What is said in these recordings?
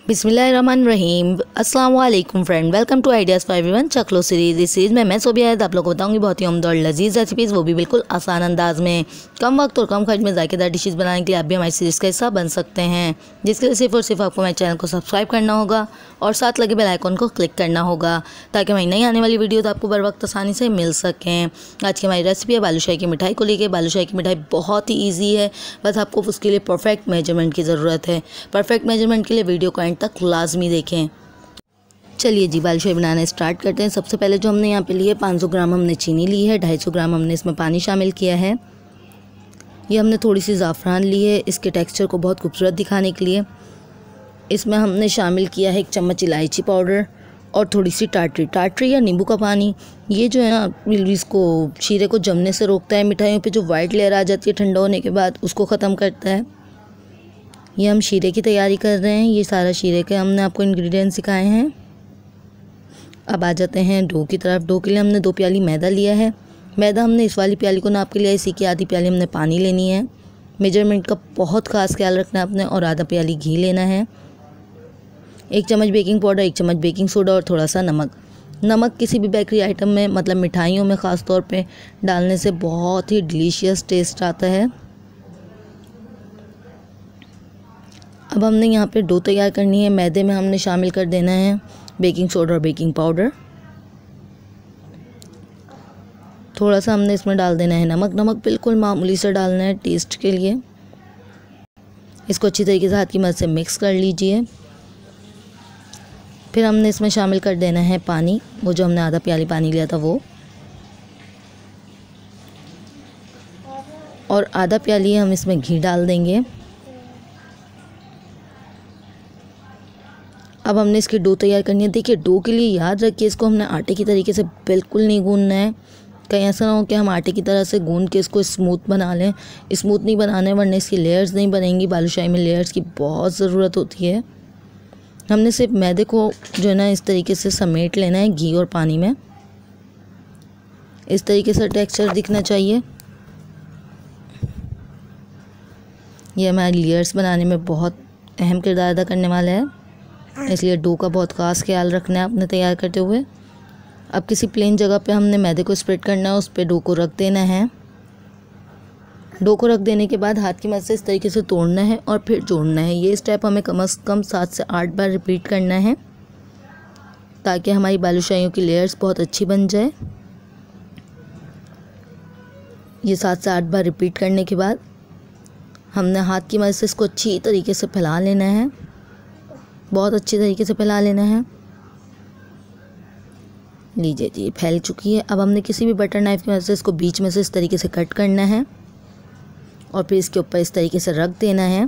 बिस्मिल्लाहिर्रहमानिर्रहीम। अस्सलाम वालेकुम friend, welcome to ideas for everyone चकलो सीरीज़। इस सीरीज़ में मैं सोबिया आप लोगों को बताऊंगी बहुत ही उम्दा और लजीज रेसिपीज़, वो भी बिल्कुल आसान अंदाज में। कम वक्त और कम खर्च में जायकेदार डिशेज़ बनाने के लिए आप भी हमारी सीरीज़ का हिस्सा बन सकते हैं, जिसके लिए सिर्फ और सिर्फ आपको मेरे चैनल को सब्सक्राइब करना होगा और साथ लगे बेल आइकन को क्लिक करना होगा, ताकि हमारी नई आने वाली वीडियोज़ आपको बर वक्त आसानी से मिल सकें। आज की हमारी रेसिपी है बालूशाही की मिठाई को लेकर। बालूशाही की मिठाई बहुत ही ईजी है, बस आपको उसके लिए परफेक्ट मेजरमेंट की ज़रूरत है। परफेक्ट मेजरमेंट के लिए वीडियो को एंड तक लाजमी देखें। चलिए जी, बालूशाही बनाना स्टार्ट करते हैं। सबसे पहले जो हमने यहाँ पे लिए 500 ग्राम हमने चीनी ली है, 250 ग्राम हमने इसमें पानी शामिल किया है। ये हमने थोड़ी सी ज़ाफ़रान ली है इसके टेक्सचर को बहुत खूबसूरत दिखाने के लिए। इसमें हमने शामिल किया है 1 चम्मच इलायची पाउडर और थोड़ी सी टाटरी या नींबू का पानी। ये जो है ना, इसको शीरे को जमने से रोकता है। मिठाइयों पे जो वाइट लेयर आ जाती है ठंडा होने के बाद, उसको ख़त्म करता है। ये हम शीरे की तैयारी कर रहे हैं। ये सारा शीरे के हमने आपको इंग्रेडिएंट्स सिखाए हैं। अब आ जाते हैं डो की तरफ। डो के लिए हमने 2 प्याली मैदा लिया है। मैदा हमने इस वाली प्याली को नाप के लिया, इसी की आधी प्याली हमने पानी लेनी है। मेजरमेंट का बहुत ख़ास ख्याल रखना है आपने। और आधा प्याली घी लेना है। 1 चम्मच बेकिंग पाउडर, 1 चम्मच बेकिंग सोडा और थोड़ा सा नमक। नमक किसी भी बेकरी आइटम में, मतलब मिठाइयों में ख़ास तौर पे डालने से बहुत ही डिलीशियस टेस्ट आता है। अब हमने यहाँ पे डो तैयार करनी है। मैदे में हमने शामिल कर देना है बेकिंग सोडा और बेकिंग पाउडर। थोड़ा सा हमने इसमें डाल देना है नमक। नमक बिल्कुल मामूली सा डालना है टेस्ट के लिए। इसको अच्छी तरीके से हाथ की मदद से मिक्स कर लीजिए। फिर हमने इसमें शामिल कर देना है पानी, वो जो हमने आधा प्याली पानी लिया था वो, और आधा प्याली हम इसमें घी डाल देंगे। अब हमने इसकी डो तैयार करनी है। देखिए, डो के लिए याद रखिए इसको हमने आटे की तरीके से बिल्कुल नहीं गूंदना है। कहीं ऐसा ना हो कि हम आटे की तरह से गूंद के इसको स्मूथ बना लें। स्मूथ नहीं बनाने, वरना इसकी लेयर्स नहीं बनेंगी। बालूशाही में लेयर्स की बहुत ज़रूरत होती है। हमने सिर्फ मैदे को जो है ना इस तरीके से समेट लेना है घी और पानी में। इस तरीके से टेक्सचर दिखना चाहिए। ये हमारे लेयर्स बनाने में बहुत अहम किरदार अदा करने वाला है, इसलिए डो का बहुत ख़ास ख्याल रखना है आपने तैयार करते हुए। अब किसी प्लेन जगह पे हमने मैदे को स्प्रेड करना है, उस पर डो को रख देना है। डो को रख देने के बाद हाथ की मदद से इस तरीके से तोड़ना है और फिर जोड़ना है। ये स्टेप हमें कम से कम 7 से 8 बार रिपीट करना है, ताकि हमारी बालूशाहियों की लेयर्स बहुत अच्छी बन जाए। ये 7 से 8 बार रिपीट करने के बाद हमने हाथ की मदद से इसको अच्छी तरीके से फैला लेना है, बहुत अच्छी तरीके से फैला लेना है। लीजिए जी, फैल चुकी है। अब हमने किसी भी बटर नाइफ़ की मदद से इसको बीच में से इस तरीके से कट करना है और फिर इसके ऊपर इस तरीके से रख देना है।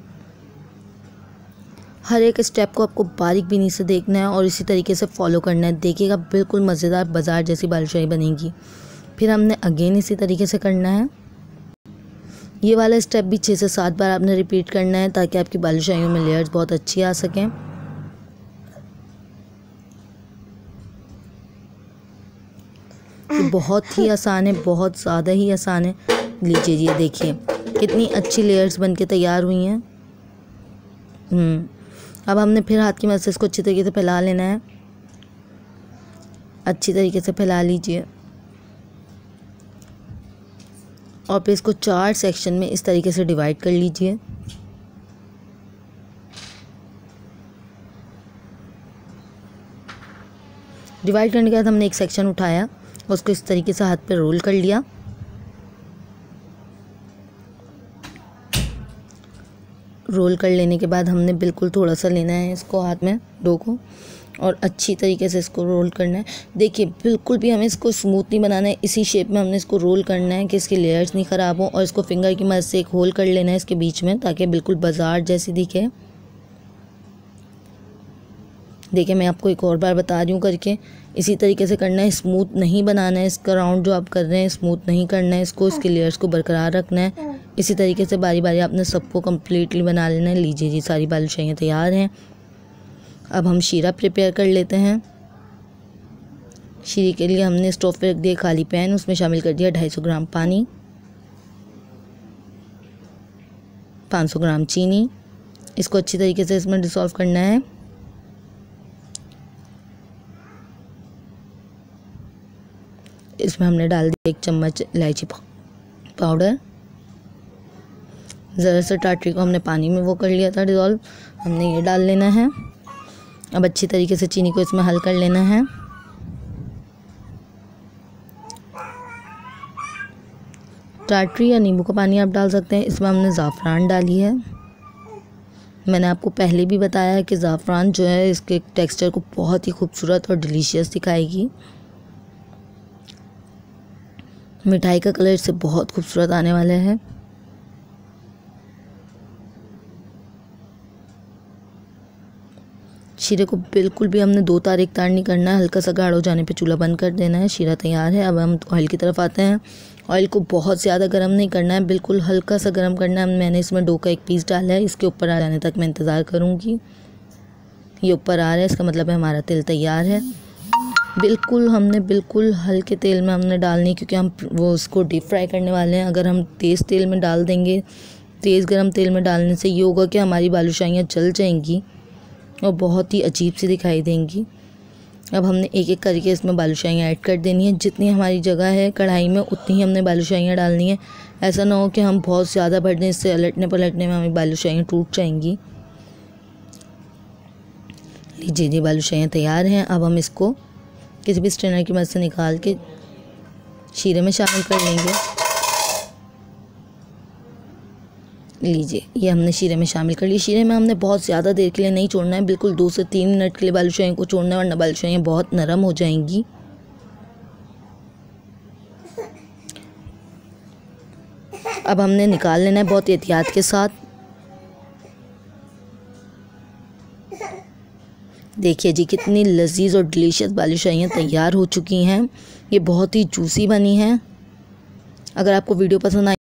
हर एक स्टेप को आपको बारीक बीनी से देखना है और इसी तरीके से फॉलो करना है। देखिएगा बिल्कुल मज़ेदार बाज़ार जैसी बालूशाही बनेगी। फिर हमने अगेन इसी तरीके से करना है। ये वाला स्टेप भी 6 से 7 बार आपने रिपीट करना है, ताकि आपकी बालूशाहियों में लेयर्स बहुत अच्छी आ सकें। बहुत ही आसान है, बहुत ज़्यादा ही आसान है। लीजिए ये देखिए कितनी अच्छी लेयर्स बनके तैयार हुई हैं। अब हमने फिर हाथ की मदद से इसको अच्छी तरीके से फैला लेना है। अच्छी तरीके से फैला लीजिए और फिर इसको 4 सेक्शन में इस तरीके से डिवाइड कर लीजिए। डिवाइड करने के बाद हमने एक सेक्शन उठाया, उसको इस तरीके से हाथ पे रोल कर लिया। रोल कर लेने के बाद हमने बिल्कुल थोड़ा सा लेना है इसको हाथ में, डो को, और अच्छी तरीके से इसको रोल करना है। देखिए बिल्कुल भी हमें इसको स्मूथ नहीं बनाना है, इसी शेप में हमने इसको रोल करना है कि इसकी लेयर्स नहीं ख़राब हो। और इसको फिंगर की मदद से एक होल कर लेना है इसके बीच में, ताकि बिल्कुल बाजार जैसी दिखे। देखिए मैं आपको एक और बार बता रही हूँ करके, इसी तरीके से करना है। स्मूथ नहीं बनाना है इसका राउंड जो आप कर रहे हैं, स्मूथ नहीं करना है इसको। इसके लेयर्स को बरकरार रखना है। इसी तरीके से बारी बारी आपने सबको कम्प्लीटली बना लेना है। लीजिए जी, सारी बालूशाहियाँ तैयार हैं। अब हम शीरा प्रिपेयर कर लेते हैं। शीरे के लिए हमने स्टोव पे रख दिया खाली पैन, उसमें शामिल कर दिया 250 ग्राम पानी, 500 ग्राम चीनी, इसको अच्छी तरीके से इसमें डिसॉल्व करना है। इसमें हमने डाल दिया 1 चम्मच इलायची पाउडर। ज़रा सा टाटरी को हमने पानी में वो कर लिया था डिज़ोल्व, हमने ये डाल लेना है। अब अच्छी तरीके से चीनी को इसमें हल कर लेना है। टाटरी या नींबू का पानी आप डाल सकते हैं। इसमें हमने ज़ाफ़रान डाली है। मैंने आपको पहले भी बताया है कि ज़ाफ़रान जो है इसके टेक्सचर को बहुत ही खूबसूरत और डिलीशियस दिखाएगी। मिठाई का कलर इससे बहुत खूबसूरत आने वाला है। शीरे को बिल्कुल भी हमने 2 तार 1 तार नहीं करना है। हल्का सा गाढ़ा हो जाने पे चूल्हा बंद कर देना है। शीरा तैयार है। अब हम ऑयल की तरफ आते हैं। ऑयल को बहुत ज़्यादा गर्म नहीं करना है, बिल्कुल हल्का सा गर्म करना है। मैंने इसमें डो का 1 पीस डाला है। इसके ऊपर आ जाने तक मैं इंतज़ार करूँगी। ये ऊपर आ रहा है, इसका मतलब है हमारा तेल तैयार है। बिल्कुल हल्के तेल में हमने डालनी है, क्योंकि हम वो उसको डीप फ्राई करने वाले हैं। अगर हम तेज़ तेल में डाल देंगे, तेज़ गर्म तेल में डालने से ये होगा कि हमारी बालूशाहियाँ जल जाएंगी और बहुत ही अजीब सी दिखाई देंगी। अब हमने एक एक करके इसमें बालूशाहियाँ ऐड कर देनी है। जितनी हमारी जगह है कढ़ाई में उतनी ही हमने बालूशाहियाँ डालनी है। ऐसा ना हो कि हम बहुत ज़्यादा भर दें, इससे उलटने पलटने में हमारी बालूशाहियाँ टूट जाएंगी। लीजिए जी, बालूशाहियाँ तैयार हैं। अब हम इसको किसी भी स्ट्रेनर की मदद से निकाल के शीरे में शामिल कर लेंगे। लीजिए, ये हमने शीरे में शामिल कर ली। शीरे में हमने बहुत ज़्यादा देर के लिए नहीं छोड़ना है, बिल्कुल 2 से 3 मिनट के लिए बालूशाहियों को छोड़ना है, वरना बालूशाहियाँ बहुत नरम हो जाएंगी। अब हमने निकाल लेना है बहुत एहतियात के साथ। देखिए जी, कितनी लजीज और डिलीशियस बालूशाहियाँ तैयार हो चुकी हैं। ये बहुत ही जूसी बनी हैं। अगर आपको वीडियो पसंद आए